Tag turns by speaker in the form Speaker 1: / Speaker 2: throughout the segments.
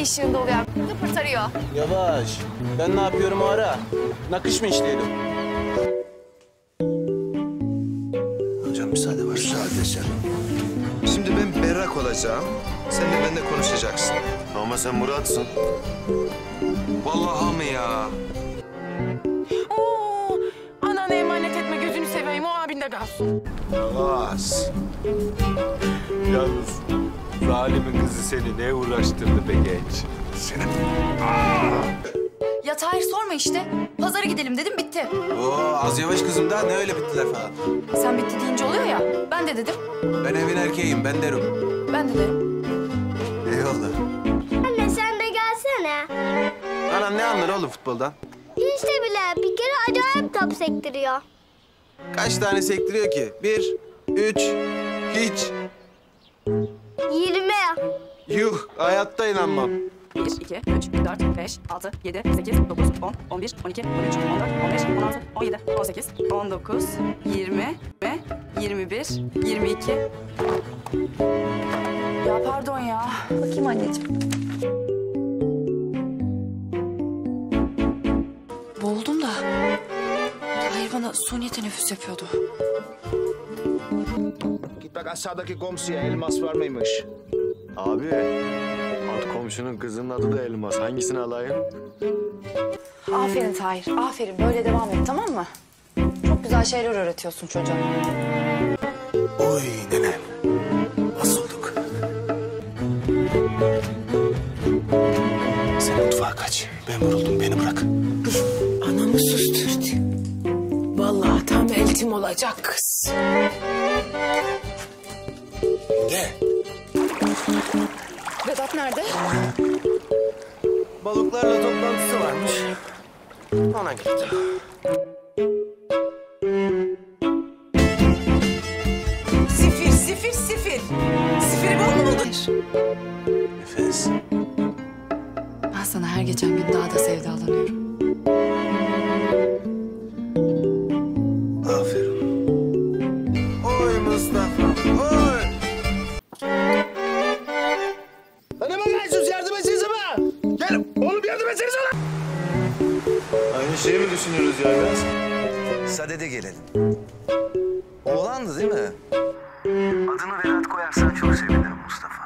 Speaker 1: ay ışığında oluyor. Kıpırtarıyor.
Speaker 2: Yavaş. Ben ne yapıyorum o ara? Nakış mı işleyelim?
Speaker 3: Hocam müsaade var. Müsaade sen. Şimdi ben berrak olacağım. Sen de benimle konuşacaksın.
Speaker 4: Ama sen Murat'sın.
Speaker 3: Vallahi mı ya?
Speaker 5: Oo, ananı emanet etme, gözünü seveyim, o abinde kalsın.
Speaker 4: Yavaş. Yalnız zalimin kızı seni ne uğraştırdı be genç? Seni...
Speaker 1: Ya Tahir sorma işte. Pazara gidelim dedim bitti.
Speaker 2: Oo, az yavaş kızım da ne öyle bittiler falan.
Speaker 1: Sen bitti deyince oluyor ya. Ben de dedim.
Speaker 2: Ben evin erkeğiyim, ben derim.
Speaker 1: Ben de derim.
Speaker 2: Eyvallah.
Speaker 6: Anne sen de gelsene.
Speaker 2: Anam ne anlar oğlum futboldan?
Speaker 6: Hiç de bile bir kere acayip top sektiriyor.
Speaker 2: Kaç tane sektiriyor ki? 1, 3, hiç.
Speaker 6: 20.
Speaker 2: Yuh, hayatta inanmam.
Speaker 5: 1, 2, 3, 4, 5, 6, 7, 8, 9, 10, 11, 12, 13, 14, 15, 16, 17, 18, 19, 20 ve 21, 22. Ya pardon ya.
Speaker 1: Bakayım anneciğim. Boğuldum da. Tahir bana suni teneffüs yapıyordu.
Speaker 7: Git bak aşağıdaki komşuya elmas var mıymış?
Speaker 4: Abi, alt komşunun kızının adı da Elmas. Hangisini alayım?
Speaker 1: Aferin Tahir, aferin. Böyle devam et, tamam mı? Çok güzel şeyler öğretiyorsun çocuğa.
Speaker 3: Oy nenem. Nasıl olduk? Sen mutfağa kaç. Ben vuruldum, beni bırak.
Speaker 5: Anamı susturdu. Vallahi tam eltim olacak kız.
Speaker 3: Ne?
Speaker 1: Vedat nerede?
Speaker 2: Balıklarla toplantısı varmış. Ona gitti.
Speaker 5: Sifir, sifir, sifir. Sifiri bol mu buldun?
Speaker 2: Nefes.
Speaker 1: Ben sana her geçen gün daha da sevdalanıyorum.
Speaker 2: Aferin. Oy Mustafa, oy!
Speaker 7: Lan ne bakıyorsunuz? Yardım etsenize bana. Gel oğlum yardım etsenize lan.
Speaker 4: Aynı şeyi mi düşünüyoruz ya biraz?
Speaker 3: Sadede gelelim. Oğlandı değil mi? Adını Vedat koyarsan çok sevinirim Mustafa.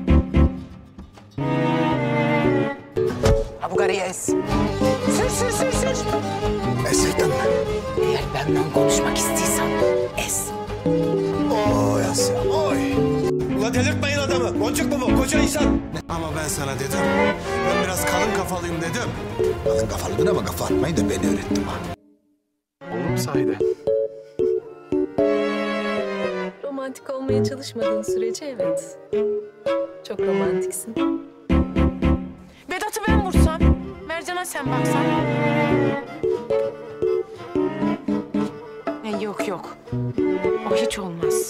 Speaker 5: Ha bu karıya es. Sür, sür, sür, sür.
Speaker 3: Esirden mi?
Speaker 5: Eğer benden konuşmak istiyorsan es.
Speaker 3: Oy Asya, oy.
Speaker 7: Ulan delirtmeyin adamı. Boncuk mu bu? Koca insan.
Speaker 3: Ama ben sana dedim. Ben biraz kalın kafalıyım dedim. Kalın kafalıydın ama kafa atmayı da ben öğrettim ha.
Speaker 4: Olur mu sahide?
Speaker 8: Romantik olmaya çalışmadığın sürece evet. Çok romantiksin.
Speaker 5: Vedat'ı ben vursam, Mercan'a sen baksan. Yok yok. O hiç olmaz.